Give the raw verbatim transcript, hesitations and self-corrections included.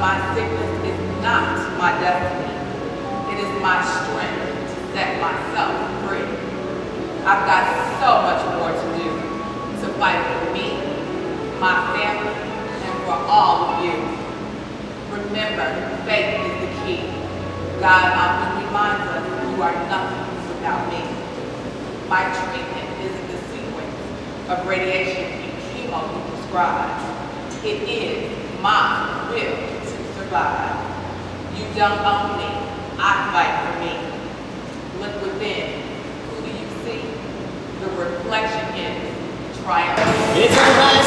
my sickness is not my destiny. It is my strength to set myself free. I've got so much more to do to fight for me, my family, and for all of you. Remember, faith is the key. God often reminds us you are nothing without me. My treatment isn't the sequence of radiation and chemo you prescribe. It is my will to survive. You don't own me. I fight for me. Look within. Who do you see? The reflection is triumph.